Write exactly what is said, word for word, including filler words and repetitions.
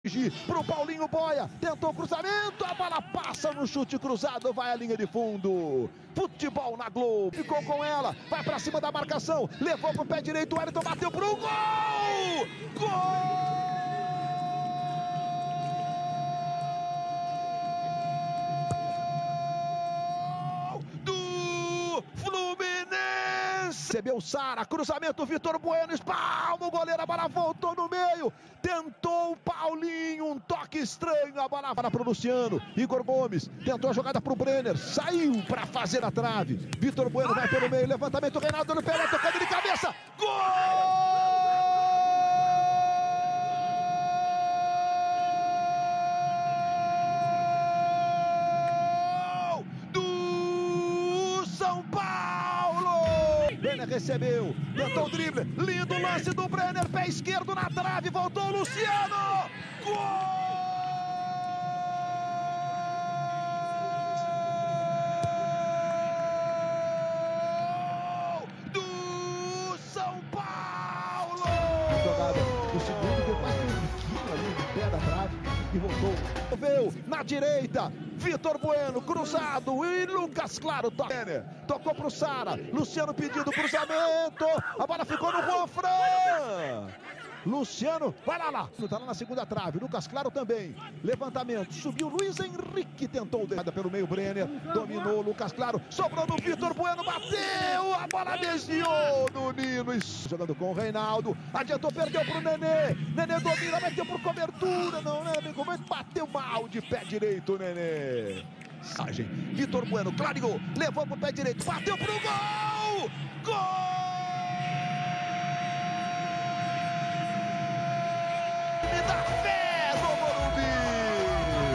Pro Paulinho Boia, tentou cruzamento, a bola passa no chute cruzado, vai à linha de fundo. Futebol na Globo, ficou com ela, vai pra cima da marcação, levou pro pé direito, o Wellington bateu pro gol! Gol! Recebeu o Sara, cruzamento, Vitor Bueno, espalma o goleiro, a bola voltou no meio, tentou o Paulinho, um toque estranho, a bola para pro Luciano, Igor Gomes, tentou a jogada pro Brenner, saiu para fazer a trave, Vitor Bueno vai pelo meio, levantamento, Reinaldo no pé, tocando de cabeça, gol! Brenner recebeu, tentou o drible, lindo lance do Brenner, pé esquerdo na trave, voltou o Luciano, gol do São Paulo! Jogada do segundo, deu quase um biquinho ali no pé da trave e voltou. Veio na direita, Vitor Bueno, cruzado, e Lucas Claro, to... tocou pro Sara, Luciano pedindo cruzamento, a bola ficou no Juan Fran, Luciano, vai lá lá, tá lá na segunda trave, Lucas Claro também, levantamento, subiu Luiz Henrique, tentou derrada pelo meio, Brenner, dominou Lucas Claro, sobrou no Vitor Bueno, bateu, a bola desviou no Nino, jogando com o Reinaldo, adiantou, perdeu pro Nenê, Nenê domina, meteu por cobertura, não, né, amigo, mas bateu mal de pé direito, Nenê. Sagem, Vitor Bueno, clareou, levou pro pé direito, bateu pro gol! Gol! Me dá fé!